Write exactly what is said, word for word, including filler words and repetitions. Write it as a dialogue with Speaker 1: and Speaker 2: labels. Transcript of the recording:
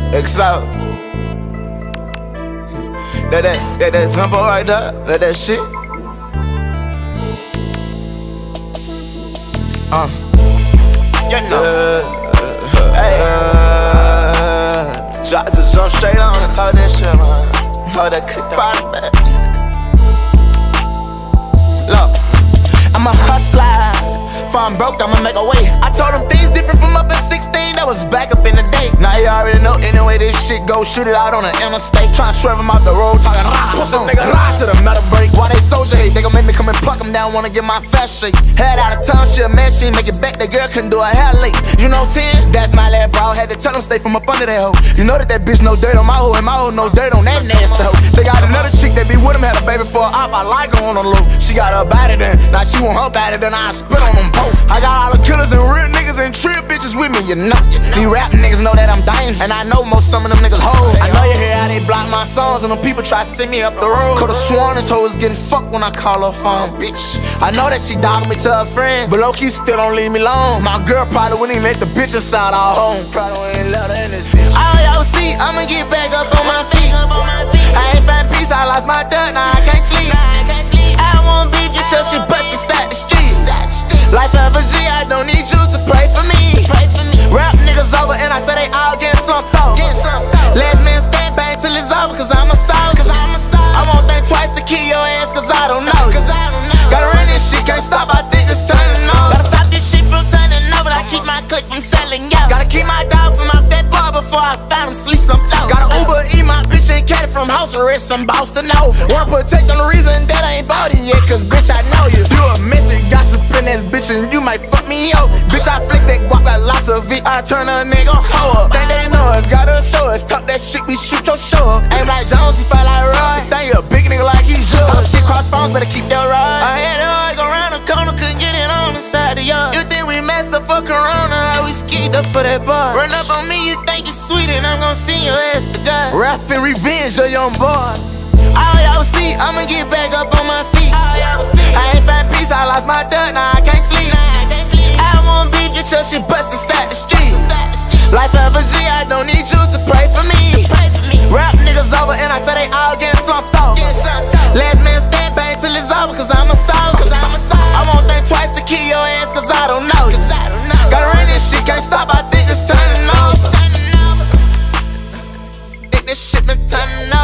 Speaker 1: X out. That that that that Zumbo right there. That that shit. Uh. You know. Uh, hey. Uh, I just jump straight on and talk that shit, man. Talk that cook body back. Look, I'm a hustler. If I'm broke, I'ma make a way. I told them things different from up at sixteen, that was back up in the day. Now you already know, anyway this shit go, shoot it out on the interstate. Tryna swerve them off the road, talking rah, push them nigga rah to the metal break. Why they soldier hate, they gon' make me come and pluck them down, wanna get my fast shake. Head out of town, shit, man, she ain't make it back, that girl couldn't do her hair late. You know ten? That's my lad, bro, had to tell them stay from up under that hoe. You know that that bitch no dirt on my hoe, and my hoe no dirt on that nasty hoe. They got another chick that be with him, had a baby for a op, I like her on the low. She got her body then, now she want her body, then I spit on them both. I got all the killers and real niggas and trip bitches with me, you know. These rap niggas know that I'm dangerous, and I know most some of them niggas hoes. I know you hear how they block my songs, and them people try to send me up the road. Could've sworn this hoe was getting fucked when I call her phone, bitch. I know that she dogging me to her friends, but low-key still don't leave me alone. My girl probably wouldn't even let the bitch inside our home. Probably wouldn't let her in this bitch. All y'all see, I'ma get back up on my feet. I ain't find peace, I lost my third, now I can't sleep. I won't beef, get your shit bustin', stack the streets. Life of a G, I don't need you to pray for me. Rap niggas over and I say they all getting slumped off. Last man stand back till it's over, cause I'm a soldier. I won't think twice to kill your ass, cause I don't know. Gotta run this shit, can't stop, I think it's turning over. Gotta stop this shit from turning over, I keep my click from selling out. Gotta keep my dog from off that bar before I found him sleep some low. Gotta Uber eat my bitch and cat it from house arrest, some boss to know. Wanna protect on the reason that I ain't bought it yet, cause bitch I know you. You a messy gossiping ass bitch and you might fuck me up. Bitch I flex that guap, got lots of it, I turn a nigga hoe up. Think they know us, gotta show us, talk that shit, we shoot your show up. Ain't like Jones, he felt like Roy. Think you a big nigga like he judge. Talk shit cross phones, better keep that ride. I had to go around the corner, couldn't get it on the side of y'all. You think we messed up for Corona, how we skied up for that bar. Run up on me, you think you sweet and I'm gon' send your ass to God. Rap and revenge, a young boy. All y'all see, I'ma get back up on my feet. I ain't find peace, I lost my third, now I can't sleep. I won't beef, get your shit bustin', stack the streets. Life of a G, I don't need you to pray for me. Rap niggas over and I say they all getting slumped off. Last man stand back till it's over, cause I'm a soldier. I won't think twice to kill your ass, cause I don't know you. Gotta run this shit, can't stop, I think it's turning over. Think this shit been turning over.